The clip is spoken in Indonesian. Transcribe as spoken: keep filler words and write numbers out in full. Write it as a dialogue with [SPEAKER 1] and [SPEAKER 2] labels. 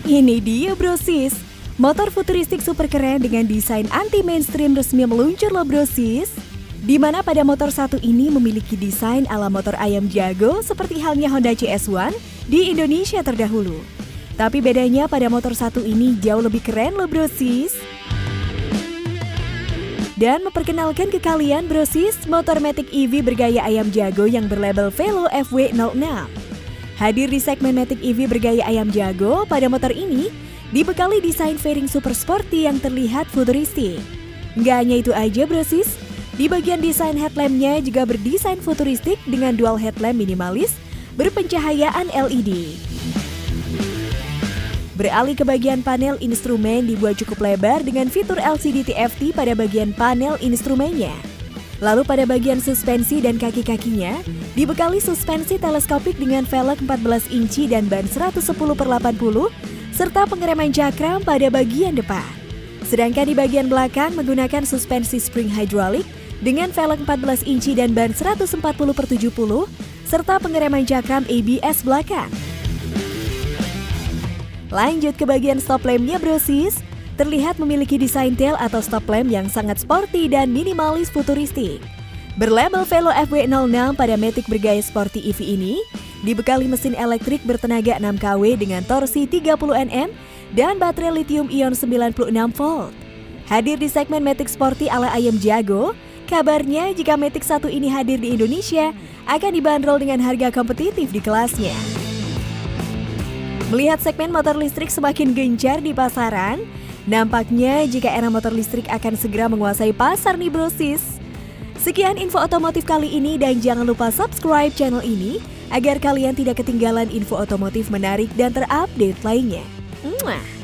[SPEAKER 1] Ini dia brosis, motor futuristik super keren dengan desain anti-mainstream resmi meluncur loh brosis. Di mana pada motor satu ini memiliki desain ala motor ayam jago seperti halnya Honda C S satu di Indonesia terdahulu. Tapi bedanya pada motor satu ini jauh lebih keren loh brosis. Dan memperkenalkan ke kalian brosis, motor Matic E V bergaya ayam jago yang berlabel Velo F W nol enam. Hadir di segmen Matic E V bergaya ayam jago, pada motor ini dibekali desain fairing super sporty yang terlihat futuristik. Nggak hanya itu aja brosis, di bagian desain headlampnya juga berdesain futuristik dengan dual headlamp minimalis berpencahayaan L E D. Beralih ke bagian panel instrumen dibuat cukup lebar dengan fitur L C D T F T pada bagian panel instrumennya. Lalu pada bagian suspensi dan kaki-kakinya dibekali suspensi teleskopik dengan velg empat belas inci dan ban seratus sepuluh per delapan puluh serta pengereman cakram pada bagian depan. Sedangkan di bagian belakang menggunakan suspensi spring hydraulic dengan velg empat belas inci dan ban seratus empat puluh per tujuh puluh serta pengereman cakram A B S belakang. Lanjut ke bagian stop lampnya brosis, terlihat memiliki desain tail atau stop lamp yang sangat sporty dan minimalis futuristik. Berlabel Velo F W nol enam pada Matic bergaya sporty E V ini, dibekali mesin elektrik bertenaga enam kilowatt dengan torsi tiga puluh newton meter dan baterai lithium ion sembilan puluh enam volt. Hadir di segmen Matic Sporty ala ayam jago, kabarnya jika Matic satu ini hadir di Indonesia, akan dibanderol dengan harga kompetitif di kelasnya. Melihat segmen motor listrik semakin gencar di pasaran, nampaknya jika era motor listrik akan segera menguasai pasar nih brosis. Sekian info otomotif kali ini dan jangan lupa subscribe channel ini agar kalian tidak ketinggalan info otomotif menarik dan terupdate lainnya. Mwah.